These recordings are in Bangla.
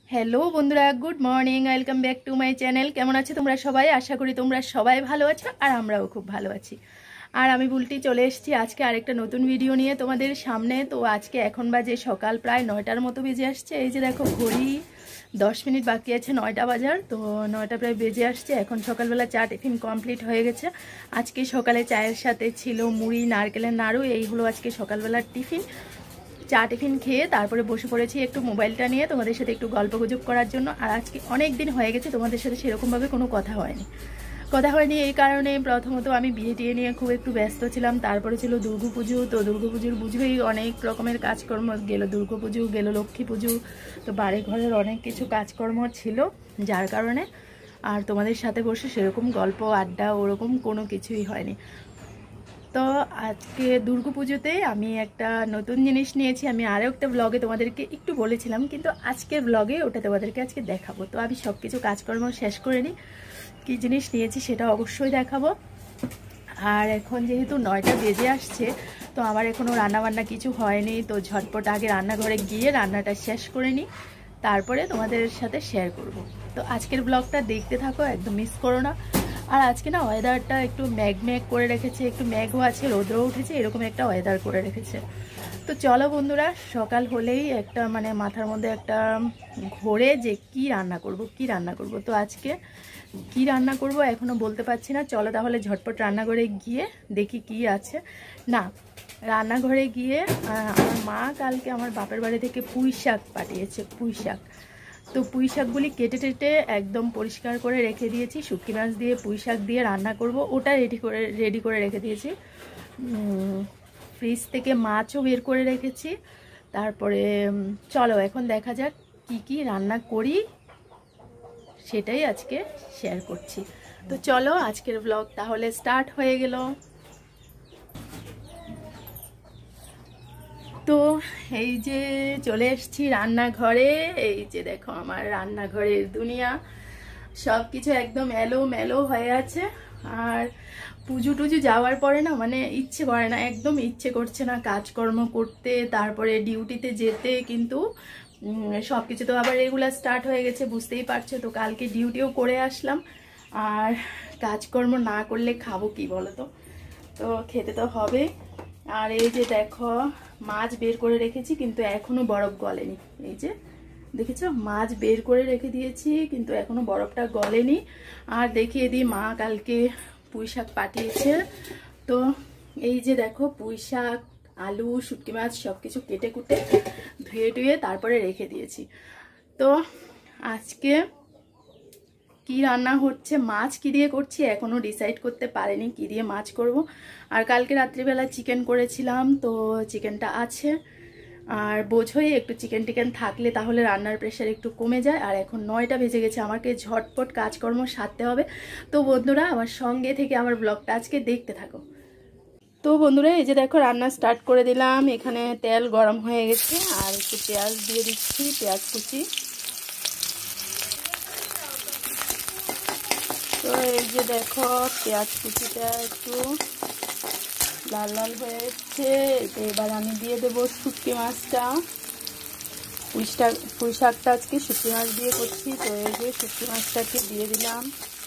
হ্যালো বন্ধুরা, good morning, welcome back to my channel. কেমন আছো তোমরা সবাই? আশা করি তোমরা সবাই ভালো আছো আর আমরাও খুব ভালো আছি। আর আমি বুলটি চলে এসেছি আজকে আরেকটা নতুন ভিডিও নিয়ে তোমাদের সামনে। তো আজকে এখন বাজে সকাল প্রায় 9টার মতো বেজে আসছে। এই যে দেখো ঘড়ি 10 মিনিট বাকি আছে 9টা বাজার। তো 9টা প্রায় বেজে আসছে। এখন সকালবেলা চা টিফিন কমপ্লিট হয়ে গেছে। আজকে সকালে চায়ের সাথে ছিল মুড়ি, নারকেলের নাড়ু। এই হলো আজকে সকালবেলার টিফিন। চা টিফিন খেয়ে তারপরে বসে পড়েছি একটু মোবাইলটা নিয়ে তোমাদের সাথে একটু গল্পগুজব করার জন্য। আর আজকে অনেক দিন হয়ে গেছে তোমাদের সাথে সেরকমভাবে কোনো কথা হয়নি এই কারণে প্রথমত আমি বিয়ে টিয়ে নিয়ে খুব একটু ব্যস্ত ছিলাম। তারপরে ছিল দুর্গাপুজো। তো দুর্গাপুজোর বুঝবেই অনেক রকমের কাজকর্ম গেল, দুর্গাপুজো গেল, লক্ষ্মী পুজো, তো বাড়ি ঘরের অনেক কিছু কাজকর্ম ছিল, যার কারণে আর তোমাদের সাথে বসে সেরকম গল্প আড্ডা ওরকম কোনো কিছুই হয়নি। তো আজকে দুর্গাপুজোতে আমি একটা নতুন জিনিস নিয়েছি। আমি আরও একটা ব্লগে তোমাদেরকে একটু বলেছিলাম, কিন্তু আজকের ব্লগে ওটা তোমাদেরকে আজকে দেখাবো। তো আমি সব কিছু কাজকর্ম শেষ করে নিই, কী জিনিস নিয়েছি সেটা অবশ্যই দেখাবো। আর এখন যেহেতু 9টা বেজে আসছে, তো আমার এখনও রান্নাবান্না কিছু হয়নি। তো ঝটপট আগে রান্নাঘরে গিয়ে রান্নাটা শেষ করে নিই, তারপরে তোমাদের সাথে শেয়ার করব। তো আজকের ব্লগটা দেখতে থাকো, একদম মিস করো না। আর আজকে না ওয়েদারটা একটু ম্যাগ করে রেখেছে, একটু ম্যাগও আছে, রোদ্রও উঠেছে, এরকম একটা ওয়েদার করে রেখেছে। তো চলো বন্ধুরা, সকাল হলেই একটা মাথার মধ্যে একটা ঘোরে যে কি রান্না করব। তো আজকে কি রান্না করব এখনও বলতে পারছি না। চলো তাহলে ঝটপট রান্নাঘরে গিয়ে দেখি কি আছে। না, রান্নাঘরে গিয়ে আমার মা কালকে আমার বাপের বাড়ি থেকে পুঁই শাক পাঠিয়েছে, পুঁই শাক। তো পুঁই শাকগুলি কেটে টেটে একদম পরিষ্কার করে রেখে দিয়েছি। শুটকি মাছ দিয়ে পুঁই শাক দিয়ে রান্না করব, ওটা রেডি করে রেখে দিয়েছি। ফ্রিজ থেকে মাছও বের করে রেখেছি। তারপরে চলো এখন দেখা যাক কি কি রান্না করি, সেটাই আজকে শেয়ার করছি। তো চলো আজকের ব্লগ তাহলে স্টার্ট হয়ে গেল। তো এই যে চলে এসেছি রান্নাঘরে। এই যে দেখো আমার রান্নাঘরের দুনিয়া, সব কিছু একদম এলোমেলো হয়ে আছে। আর পুজো টুজো যাওয়ার পরে না ইচ্ছে করে না, একদম ইচ্ছে করছে না কাজকর্ম করতে, তারপরে ডিউটিতে যেতে। কিন্তু সব কিছু তো আবার রেগুলার স্টার্ট হয়ে গেছে, বুঝতেই পারছো। তো কালকে ডিউটিও করে আসলাম, আর কাজকর্ম না করলে খাবো কি বলো তো? তো খেতে তো হবে। আর এই যে দেখো মাছ বের করে রেখেছি, কিন্তু এখনো বরফ গলেনি। এই যে দেখেছো, মাছ বের করে রেখে দিয়েছি, কিন্তু এখনো বরফটা গলেনি। আর দেখিয়ে দিই, মা কালকে পুঁই শাক পাঠিয়েছে। তো এই যে দেখো পুঁই শাক, আলু, শুটকি মাছ সব কিছু কেটে কুটে ধুয়ে টুয়ে তারপরে রেখে দিয়েছি। তো আজকে কি রান্না হচ্ছে, মাছ কি দিয়ে করছি এখনো ডিসাইড করতে পারিনি কি দিয়ে মাছ করব। আর কালকে রাত্রিবেলা চিকেন করেছিলাম, তো চিকেনটা আছে। আর বোঝোই একটু চিকেন টিকেন থাকলে তাহলে রান্নার প্রেশার একটু কমে যায়। আর এখন 9টা বেজে গেছে, আমাকে ঝটপট কাজকর্ম সারতে হবে। তো বন্ধুরা আমার সঙ্গে থেকে আমার ব্লগটা আজকে দেখতে থাকো। তো বন্ধুরা এই যে দেখো রান্না স্টার্ট করে দিলাম। এখানে তেল গরম হয়ে গেছে, আর একটু পেঁয়াজ দিয়ে দিচ্ছি, পেঁয়াজ কুচি। তো এই যে দেখো পেঁয়াজ কুচিটা একটু লাল লাল হয়ে যাচ্ছে। এবার আমি দিয়ে দেবো শুটকি মাছটা। পুঁই শাকটা আজকে শুটকি মাছ দিয়ে করছি। তো এই যে শুটকি মাছটাকে দিয়ে দিলাম।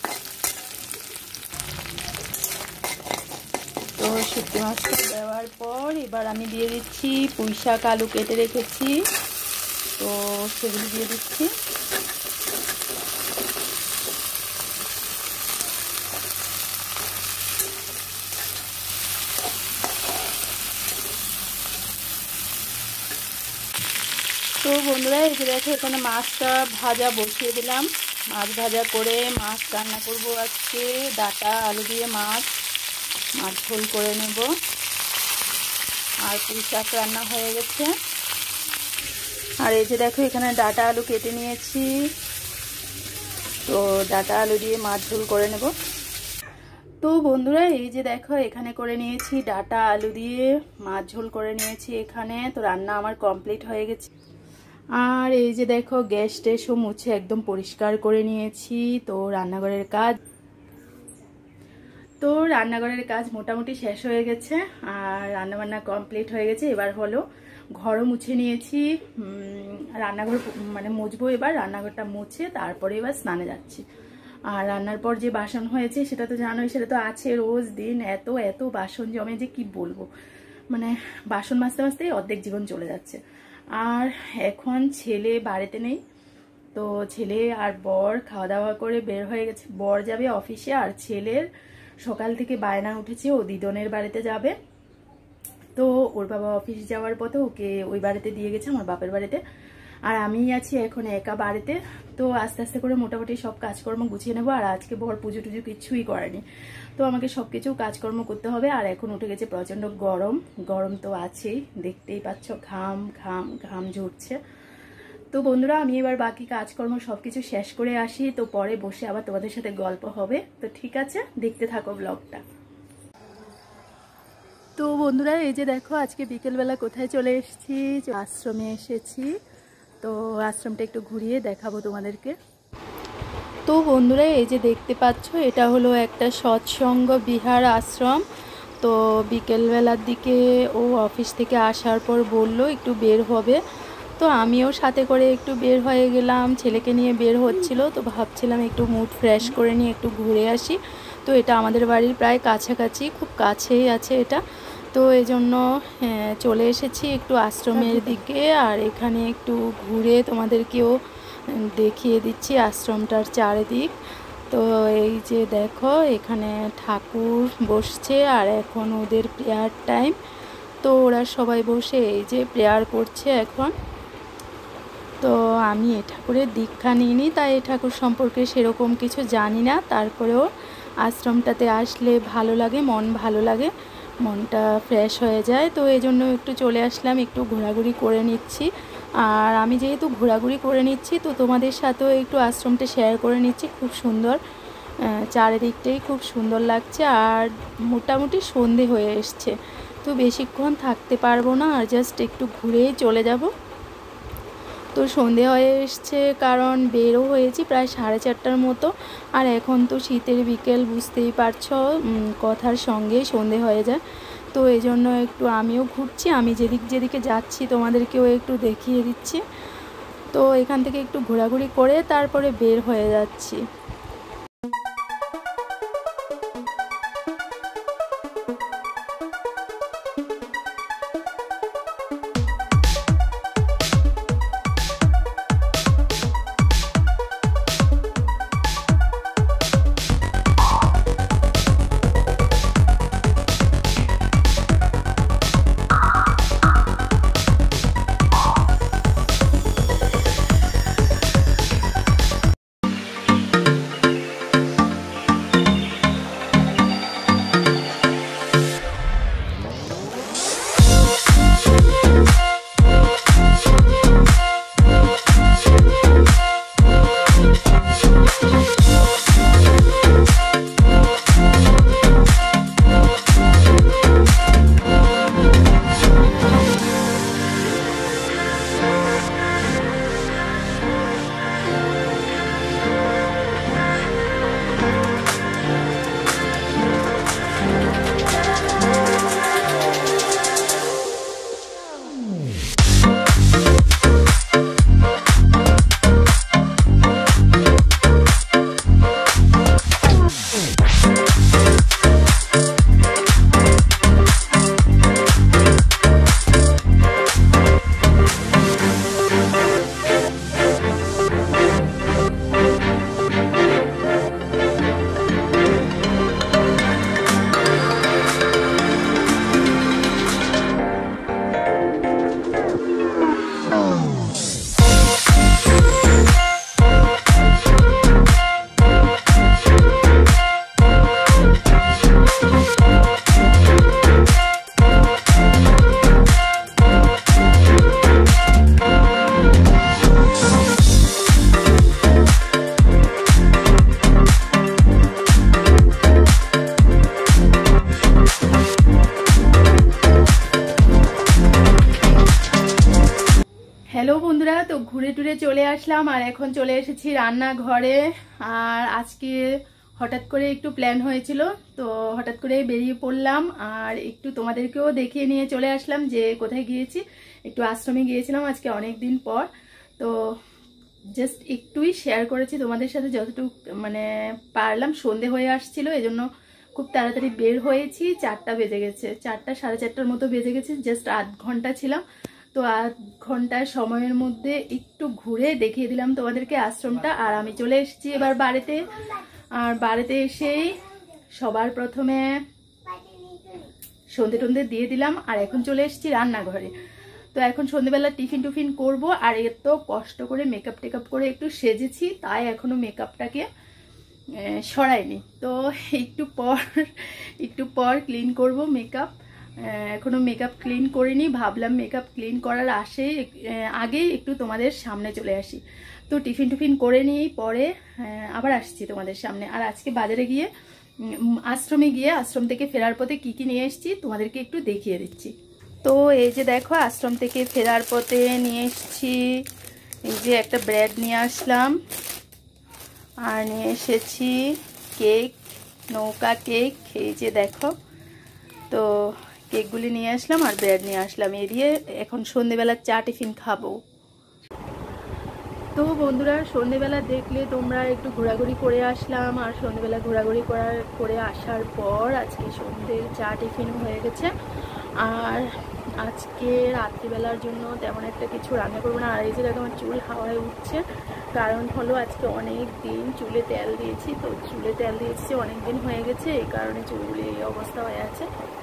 তো শুটকি মাছটা দেওয়ার পর এবার আমি দিয়ে দিচ্ছি পুঁই শাক, আলু কেটে রেখেছি, তো সেগুলো দিয়ে দিচ্ছি। তো বন্ধুরা এই যে দেখো এখানে মাছটা ভাজা বসিয়ে দিলাম। মাছ ভাজা করে মাছ রান্না করব আজকে। ডাঁটা আলু দিয়ে মাছ ঝোল করে নেব। আর পুঁই শাক রান্না হয়ে গেছে। আর এই যে দেখো এখানে ডাঁটা আলু কেটে নিয়েছি, তো ডাঁটা আলু দিয়ে মাছ ঝোল করে নেব। তো বন্ধুরা এই যে দেখো এখানে করে নিয়েছি ডাঁটা আলু দিয়ে মাছ ঝোল করে নিয়েছি এখানে। তো রান্না আমার কমপ্লিট হয়ে গেছে। আর এই যে দেখো গ্যাস ট্যাসও মুছে একদম পরিষ্কার করে নিয়েছি। তো রান্নাঘরের কাজ মোটামুটি শেষ হয়ে গেছে, আর রান্নাবান্না কমপ্লিট হয়ে গেছে। এবার হলো ঘরও মুছে নিয়েছি, রান্নাঘর মানে মুছবো, এবার রান্নাঘরটা মুছে তারপরে এবার স্নানে যাচ্ছি। আর রান্নার পর যে বাসন হয়েছে সেটা তো জানোই, সেটা তো আছে রোজ দিন, এত এত বাসন জমে যে কি বলবো, মানে বাসন মাজতে মাজতেই অর্ধেক জীবন চলে যাচ্ছে। আর এখন ছেলে বাড়িতে নেই, তো ছেলে আর বর খাওয়া দাওয়া করে বের হয়ে গেছে। বর যাবে অফিসে, আর ছেলের সকাল থেকে বায়না উঠেছে ও দিদনের বাড়িতে যাবে। তো ওর বাবা অফিস যাওয়ার পথে ওকে ওই বাড়িতে দিয়ে গেছে, আমার বাপের বাড়িতে। আর আমি আছি এখন একা বাড়িতে। তো আস্তে আস্তে করে মোটামুটি সব কাজকর্ম গুছিয়ে নেবো। আর আজকে বর পুজো টুজো কিছুই করেনি, তো আমাকে সব কিছু কাজকর্ম করতে হবে। আর এখন উঠে গেছে প্রচণ্ড গরম, গরম তো আছেই, দেখতেই পাচ্ছ ঘাম ঘাম ঘাম ঝরছে। তো বন্ধুরা, আমি এবার বাকি কাজকর্ম সবকিছু শেষ করে আসি, তো পরে বসে আবার তোমাদের সাথে গল্প হবে। তো ঠিক আছে, দেখতে থাকো ব্লগটা। তো বন্ধুরা, এই যে দেখো আজকে বিকেলবেলা কোথায় চলে এসেছি, আশ্রমে এসেছি। তো আশ্রমটা একটু ঘুরিয়ে দেখাবো তোমাদেরকে। তো বন্ধুরা, এই যে দেখতে পাচ্ছ, এটা হলো একটা সৎসঙ্গ বিহার আশ্রম। তো বিকেলবেলার দিকে ও অফিস থেকে আসার পর বলল একটু বের হবে, তো আমিও সাথে করে একটু বের হয়ে গেলাম। ছেলেকে নিয়ে বের হচ্ছিল, তো ভাবছিলাম একটু মুড ফ্রেশ করে নিয়ে একটু ঘুরে আসি। তো এটা আমাদের বাড়ির প্রায় কাছাকাছি, খুব কাছেই আছে এটা। তো এই জন্য চলে এসেছি একটু আশ্রমের দিকে। আর এখানে একটু ঘুরে তোমাদেরকেও দেখিয়ে দিচ্ছি আশ্রমটার চারিদিক। তো এই যে দেখো, এখানে ঠাকুর বসছে আর এখন ওদের প্রেয়ার টাইম। তো ওরা সবাই বসে এই যে প্রেয়ার করছে এখন। তো আমি এ ঠাকুরের দীক্ষা নিইনি, তাই এ ঠাকুর সম্পর্কে সেরকম কিছু জানি না। তারপরেও আশ্রমটাতে আসলে ভালো লাগে, মন ভালো লাগে, মনটা ফ্রেশ হয়ে যায়। তো এই জন্য একটু চলে আসলাম, একটু ঘোরাঘুরি করে নিচ্ছি। আর আমি যেহেতু ঘোরাঘুরি করে নিচ্ছি, তো তোমাদের সাথেও একটু আশ্রমটা শেয়ার করে নিচ্ছি। খুব সুন্দর, চারিদিকটাই খুব সুন্দর লাগছে। আর মোটামুটি সন্ধে হয়ে এসছে, তো বেশিক্ষণ থাকতে পারবো না, আর জাস্ট একটু ঘুরেই চলে যাব। তো সন্ধে হয়ে এসছে, কারণ বেরও হয়েছি প্রায় 4:30টার মতো। আর এখন তো শীতের বিকেল, বুঝতেই পারছো, কথার সঙ্গেই সন্ধে হয়ে যায়। তো এই জন্য একটু আমিও ঘুরছি, আমি যেদিকে যাচ্ছি তোমাদেরকেও একটু দেখিয়ে দিচ্ছি। তো এখান থেকে একটু ঘোরাঘুরি করে তারপরে বের হয়ে যাচ্ছি। হ্যালো বন্ধুরা, তো ঘুরে টুরে চলে আসলাম আর এখন চলে এসেছি রান্নাঘরে। আর আজকে হঠাৎ করে একটু প্ল্যান হয়েছিল, তো হঠাৎ করে বেরিয়ে পড়লাম। আর একটু তোমাদেরকেও দেখিয়ে নিয়ে চলে আসলাম যে কোথায় গিয়েছি। একটু আশ্রমে গিয়েছিলাম আজকে অনেক দিন পর। তো জাস্ট একটুই শেয়ার করেছি তোমাদের সাথে, যতটুকু মানে পারলাম। সন্ধে হয়ে আসছিল, এজন্য খুব তাড়াতাড়ি বের হয়েছি। 4টা বেজে গেছে, 4টা সাড়ে 4টার মতো বেজে গেছে। জাস্ট আধ ঘন্টা ছিলাম, তো আধ ঘন্টার সময়ের মধ্যে একটু ঘুরে দেখিয়ে দিলাম তোমাদেরকে আশ্রমটা। আর আমি চলে এসেছি এবার বাড়িতে। আর বাড়িতে এসেই সবার প্রথমে সন্ধে টন্ধে দিয়ে দিলাম, আর এখন চলে এসেছি রান্নাঘরে। তো এখন সন্ধেবেলা টিফিন টুফিন করব। আর এত কষ্ট করে মেকআপ টেকআপ করে একটু সেজেছি, তাই এখনো মেকআপটাকে সরাইনি। তো একটু পর ক্লিন করব মেকআপ। এখনো মেকআপ ক্লিন করিনি, ভাবলাম মেকআপ ক্লিন করার আগেই একটু তোমাদের সামনে চলে আসি। তো টিফিন টুফিন করে নিই, পরে আবার আসছি তোমাদের সামনে। আর আজকে বাজারে গিয়ে আশ্রমে গিয়ে আশ্রম থেকে ফেরার পথে কি কি নিয়ে এসেছি তোমাদেরকে একটু দেখিয়ে দিচ্ছি। তো এই যে দেখো, আশ্রম থেকে ফেরার পথে নিয়ে এসেছি এই যে একটা ব্রেড নিয়ে আসলাম, আর নিয়ে এসেছি কেক, নৌকা কেক। এই যে দেখো, তো কেকগুলি নিয়ে আসলাম আর ব্রেড নিয়ে আসলাম। এই দিয়ে এখন সন্ধেবেলার চা টিফিন খাবো। তো বন্ধুরা, সন্ধেবেলা দেখলে তোমরা একটু ঘোরাঘুরি করে আসলাম। আর সন্ধেবেলা ঘোরাঘুরি করে আসার পর আজকে সন্ধ্যের চা টিফিন হয়ে গেছে। আর আজকে রাত্রিবেলার জন্য তেমন একটা কিছু রান্না করবো না। আর এই যে দেখো, আমার চুল হাওয়ায় উঠছে, কারণ হলো আজকে অনেক দিন চুলে তেল দিয়েছি। তো চুলে তেল দিয়েছি অনেক দিন হয়ে গেছে, এই কারণে চুলগুলি এই অবস্থা হয়ে আছে।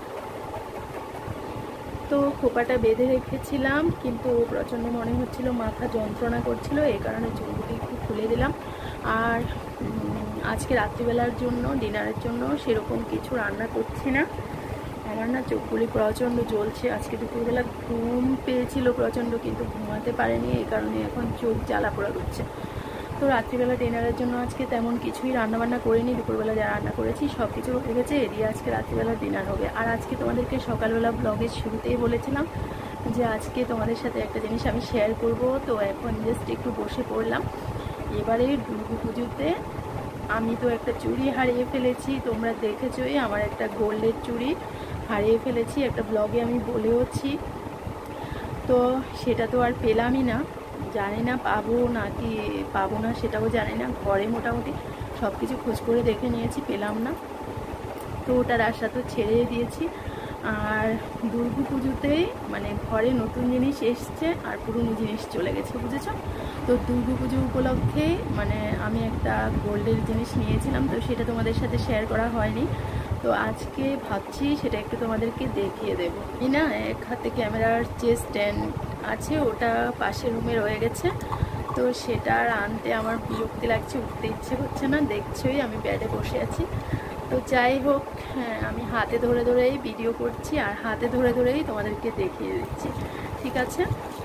তো খোপাটা বেঁধে রেখেছিলাম, কিন্তু প্রচণ্ড মনে হচ্ছিল মাথা যন্ত্রণা করছিল, এই কারণে চুলগুলি একটু খুলে দিলাম। আর আজকে রাত্রিবেলার জন্য ডিনারের জন্য সেরকম কিছু রান্না করছি না। আমার না চোখগুলি প্রচণ্ড জ্বলছে। আজকে দুপুরবেলা ঘুম পেয়েছিল প্রচণ্ড, কিন্তু ঘুমাতে পারেনি, এই কারণে এখন চোখ জ্বালা পোড়া করছে। তো রাত্রিবেলা ডিনারের জন্য আজকে তেমন কিছুই রান্নাবান্না করিনি। দুপুরবেলা যা রান্না করেছি সব কিছু হয়ে গেছে, এদিকে আজকে রাত্রিবেলা ডিনার হবে। আর আজকে তোমাদেরকে সকালবেলা ব্লগের শুরুতেই বলেছিলাম যে আজকে তোমাদের সাথে একটা জিনিস আমি শেয়ার করব। তো এখন জাস্ট একটু বসে পড়লাম। এবারে দুর্গাপুজোতে আমি তো একটা চুড়ি হারিয়ে ফেলেছি, তোমরা দেখেছোই, আমার একটা গোল্ডের চুড়ি হারিয়ে ফেলেছি, একটা ব্লগে আমি বলেওছি। তো সেটা তো আর পেলামই না, জানি না পাবো নাকি পাবো না সেটাও জানি না। ঘরে মোটামুটি সব কিছু খোঁজ করে দেখে নিয়েছি, পেলাম না। তো ওটার আশা তো ছেড়ে দিয়েছি। আর দুর্গাপুজোতেই মানে ঘরে নতুন জিনিস এসছে আর পুরনো জিনিস চলে গেছে, বুঝেছ? তো দুর্গাপুজো উপলক্ষে মানে আমি একটা গোল্ডের জিনিস নিয়েছিলাম, তো সেটা তোমাদের সাথে শেয়ার করা হয়নি। তো আজকে ভাবছি সেটা একটু তোমাদেরকে দেখিয়ে দেবো। এই না, এক হাতে ক্যামেরার যে স্ট্যান্ড আছে ওটা পাশের রুমে রয়ে গেছে, তো সেটা আর আনতে আমার বিরক্তি লাগছে, উঠতে ইচ্ছে করছে না। দেখছোই আমি বেডে বসে আছি। তো যাই হোক, হ্যাঁ, আমি হাতে ধরে ধরেই ভিডিও করছি আর হাতে ধরে ধরেই তোমাদেরকে দেখিয়ে দিচ্ছি, ঠিক আছে?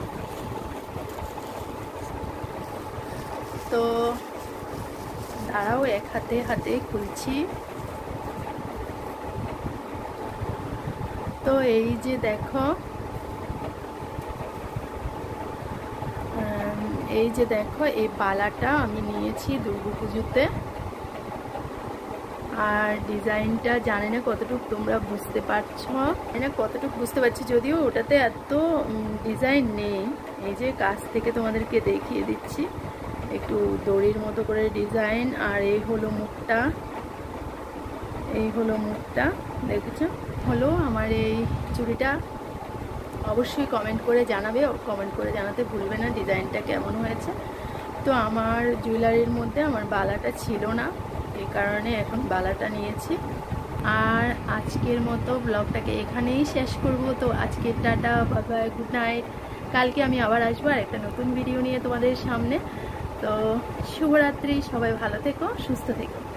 তো দাঁড়াও, এক হাতে হাতে খুলছি। তো এই যে দেখো, এই বালাটা আমি নিয়েছি দুর্গাপুজোতে। আর ডিজাইনটা জানি না কতটুকু তোমরা বুঝতে পারছো, যদিও ওটাতে এত ডিজাইন নেই। এই যে কাছ থেকে তোমাদেরকে দেখিয়ে দিচ্ছি, একটু দড়ির মতো করে ডিজাইন। আর এই হলো মুখটা, দেখেছো? হলো আমার এই চুড়িটা। অবশ্যই কমেন্ট করে জানাবে, কমেন্ট করে জানাতে ভুলবে না ডিজাইনটা কেমন হয়েছে। তো আমার জুয়েলারির মধ্যে আমার বালাটা ছিল না, এই কারণে এখন বালাটা নিয়েছি। আর আজকের মতো ব্লগটাকে এখানেই শেষ করব। তো আজকে tata, bye bye, good night. কালকে আমি আবার আসবো আর একটা নতুন ভিডিও নিয়ে তোমাদের সামনে। তো শুভরাত্রি, সবাই ভালো থেকো, সুস্থ থেকো।